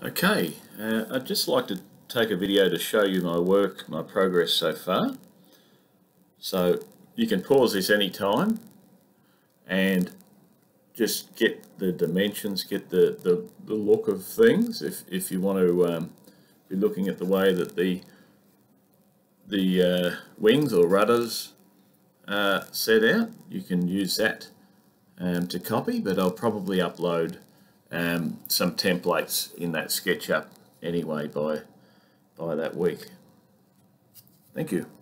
Okay, I'd just like to take a video to show you my work, my progress so far. So you can pause this anytime and just get the dimensions, get the look of things. If you want to be looking at the way that the wings or rudders are set out, you can use that to copy, but I'll probably upload some templates in that SketchUp anyway by that week. Thank you.